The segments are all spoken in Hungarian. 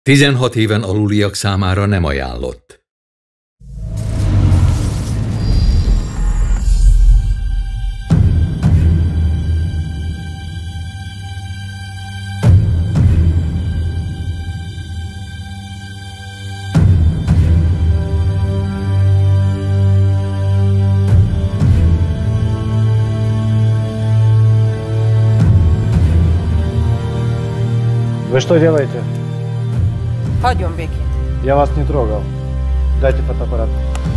16 éven aluliak számára nem ajánlott. Вы что делаете? Hagyjon békét. Я вас не трогал. Дайте фотоаппарат.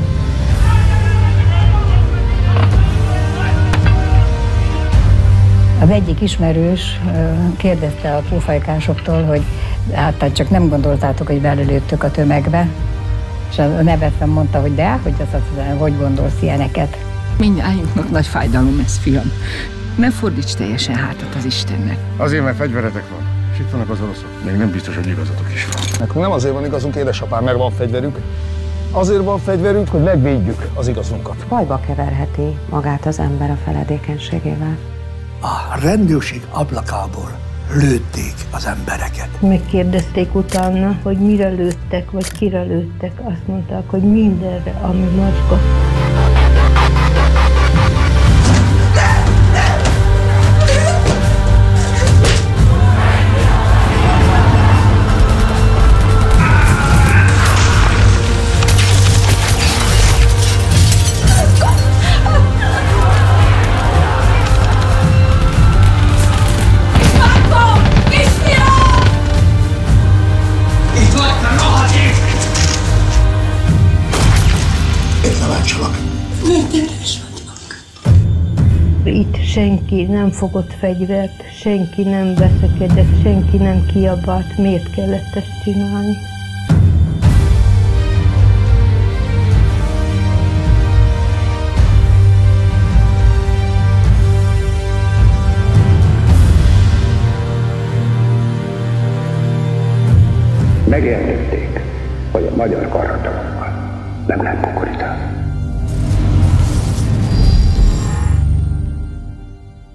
Az egyik ismerős kérdezte a pófajkásoktól, hogy hát csak nem gondoltátok, hogy belelőttök a tömegbe. És a nevetve mondta, hogy de, hogy gondolsz ilyeneket. Mindnyájunknak nagy fájdalom ez, fiam. Ne fordíts teljesen hátat az Istennek. Azért, mert fegyveretek van. És itt vannak az oroszok. Még nem biztos, hogy igazatok is van. Nekünk nem azért van igazunk, édesapám, mert van fegyverünk. Azért van fegyverünk, hogy megvédjük az igazunkat. Bajba keverheti magát az ember a feledékenységével. A rendőrség ablakából lőtték az embereket. Megkérdezték utána, hogy mire lőttek, vagy kire lőttek. Azt mondták, hogy mindenre, ami mozgott. Itt senki nem fogott fegyvert, senki nem veszekedett, senki nem kiabált. Miért kellett ezt csinálni? Megértették, hogy a magyar karhatalommal nem lehet kukorítani.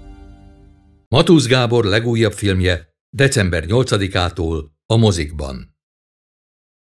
Matusz Gábor legújabb filmje december 8-ától a mozikban.